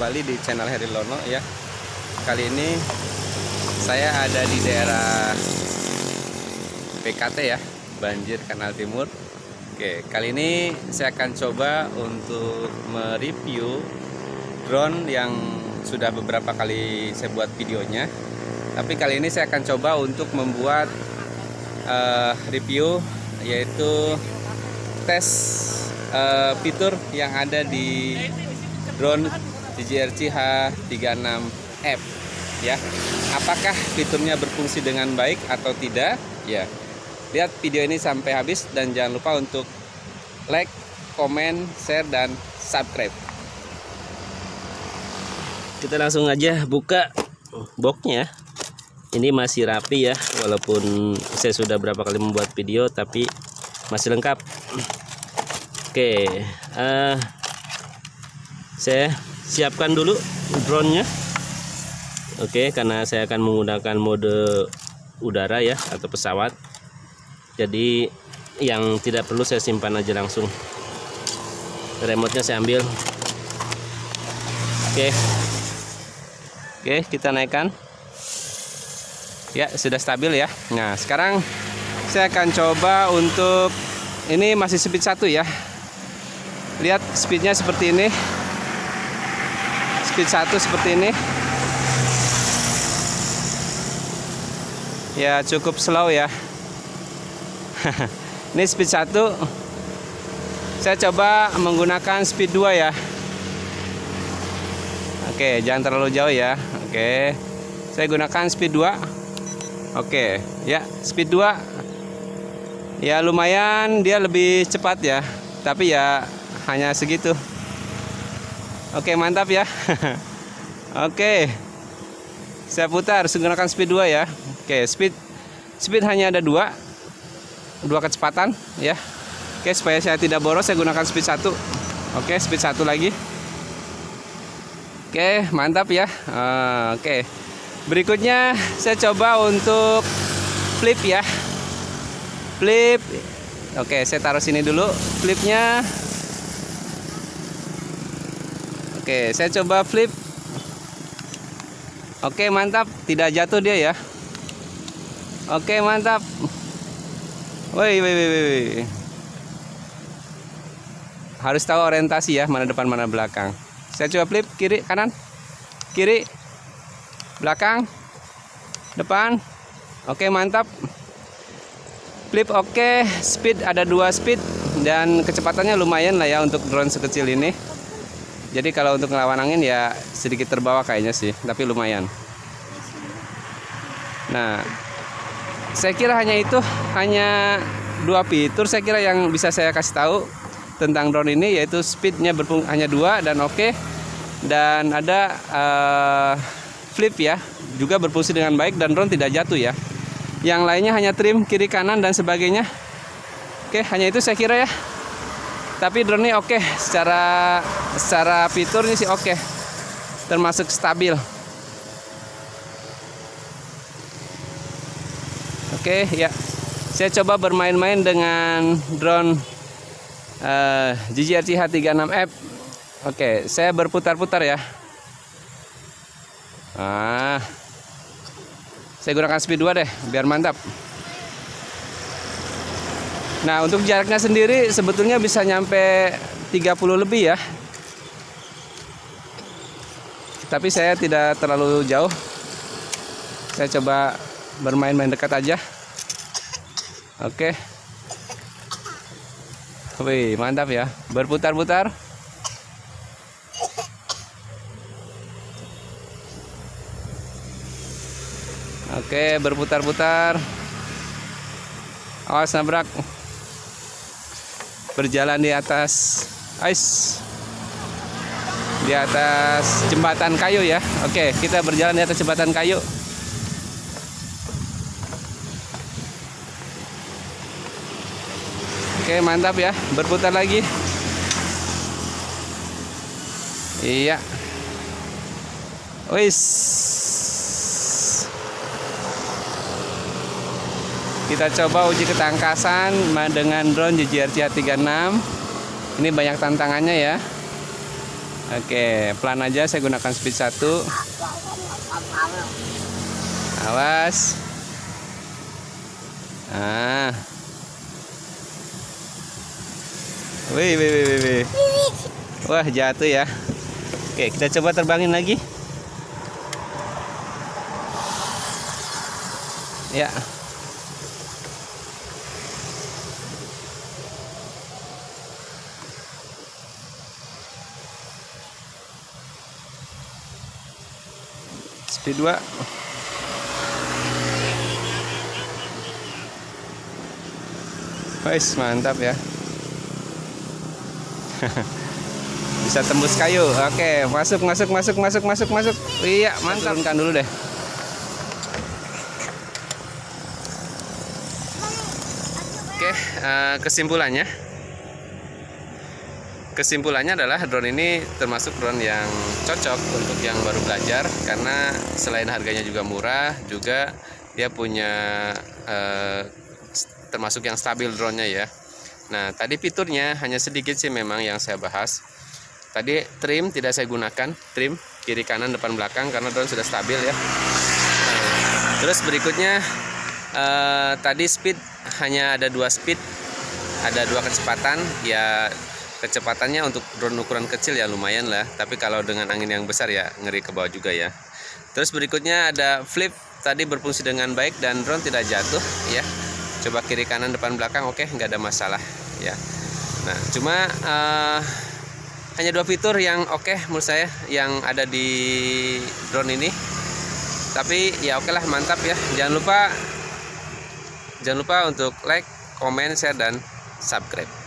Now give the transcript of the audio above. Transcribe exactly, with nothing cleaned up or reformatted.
kembali di channel Heri Lono ya. Kali ini saya ada di daerah P K T ya, Banjir Kanal Timur. Oke, kali ini saya akan coba untuk mereview drone yang sudah beberapa kali saya buat videonya. Tapi kali ini saya akan coba untuk membuat uh, review, yaitu tes uh, fitur yang ada di drone D J I R C H tiga enam F ya. Apakah fiturnya berfungsi dengan baik atau tidak ya? Lihat video ini sampai habis dan jangan lupa untuk like, komen, share, dan subscribe. Kita langsung aja buka boxnya. Ini masih rapi ya, walaupun saya sudah berapa kali membuat video tapi masih lengkap. Oke, uh, saya siapkan dulu drone-nya. Oke, karena saya akan menggunakan mode udara ya, atau pesawat. Jadi yang tidak perlu saya simpan aja langsung. Remote-nya saya ambil. Oke. Oke, kita naikkan. Ya, sudah stabil ya. Nah, sekarang saya akan coba untuk, ini masih speed satu ya. Lihat speednya seperti ini. Speed satu seperti ini. Ya, cukup slow ya. Ini speed satu. Saya coba menggunakan speed dua ya. Oke, jangan terlalu jauh ya. Oke. Saya gunakan speed dua. Oke, ya, speed dua. Ya lumayan, dia lebih cepat ya. Tapi ya hanya segitu. Oke, mantap ya. Oke. Saya putar menggunakan speed dua ya. Oke, speed speed hanya ada dua. Dua kecepatan ya. Oke, supaya saya tidak boros saya gunakan speed satu. Oke, speed satu lagi. Oke, mantap ya. Uh, Oke. Berikutnya saya coba untuk flip ya. Flip. Oke, saya taruh sini dulu flipnya. Oke, saya coba flip. Oke, mantap, tidak jatuh dia ya. Oke, mantap. Woi, woi, woi, woi. Harus tahu orientasi ya, mana depan mana belakang. Saya coba flip kiri, kanan, kiri, belakang, depan. Oke, mantap. Flip oke, speed ada dua speed dan kecepatannya lumayan lah ya untuk drone sekecil ini. Jadi kalau untuk ngelawan angin ya sedikit terbawa kayaknya sih, tapi lumayan. Nah, saya kira hanya itu, hanya dua fitur saya kira yang bisa saya kasih tahu tentang drone ini, yaitu speednya berfungsi hanya dua dan oke, dan ada uh, flip ya, juga berfungsi dengan baik dan drone tidak jatuh ya. Yang lainnya hanya trim kiri kanan dan sebagainya. Oke, hanya itu saya kira ya. Tapi drone ini oke, secara secara fitur ini sih oke, termasuk stabil. Oke ya, saya coba bermain-main dengan drone uh, D J I R C H tiga enam F. Oke, saya berputar-putar ya. Ah, saya gunakan speed dua deh, biar mantap. Nah, untuk jaraknya sendiri sebetulnya bisa nyampe tiga puluh lebih ya. Tapi saya tidak terlalu jauh. Saya coba bermain-main dekat aja. Oke. Wih, mantap ya. Berputar-putar. Oke, berputar-putar. Awas nabrak. Berjalan di atas ice, di atas jembatan kayu ya. Oke, kita berjalan di atas jembatan kayu. Oke, mantap ya. Berputar lagi. Iya. Wis. Kita coba uji ketangkasan dengan drone D J I R C H tiga enam. Ini banyak tantangannya ya. Oke, pelan aja, saya gunakan speed satu. Awas. Ah. Wih, wih, wih, wih, wih. Wah, jatuh ya. Oke, kita coba terbangin lagi. Ya. Speed dua. Wes, mantap ya. Bisa tembus kayu. Oke, masuk masuk masuk masuk masuk masuk. Iya, mantap. Turunkan dulu deh. Oke, uh, kesimpulannya Kesimpulannya adalah drone ini termasuk drone yang cocok untuk yang baru belajar, karena selain harganya juga murah, juga dia punya uh, termasuk yang stabil drone-nya ya. Nah, tadi fiturnya hanya sedikit sih memang yang saya bahas. Tadi trim tidak saya gunakan, trim kiri kanan depan belakang, karena drone sudah stabil ya. Nah, terus berikutnya uh, tadi speed hanya ada dua speed, ada dua kecepatan ya. Kecepatannya untuk drone ukuran kecil ya lumayan lah, tapi kalau dengan angin yang besar ya ngeri ke bawah juga ya. Terus berikutnya ada flip, tadi berfungsi dengan baik dan drone tidak jatuh ya. Coba kiri kanan depan belakang, oke, nggak ada masalah ya. Nah, cuma uh, hanya dua fitur yang oke menurut saya yang ada di drone ini. Tapi ya oke lah, mantap ya. Jangan lupa jangan lupa untuk like, comment, share dan subscribe.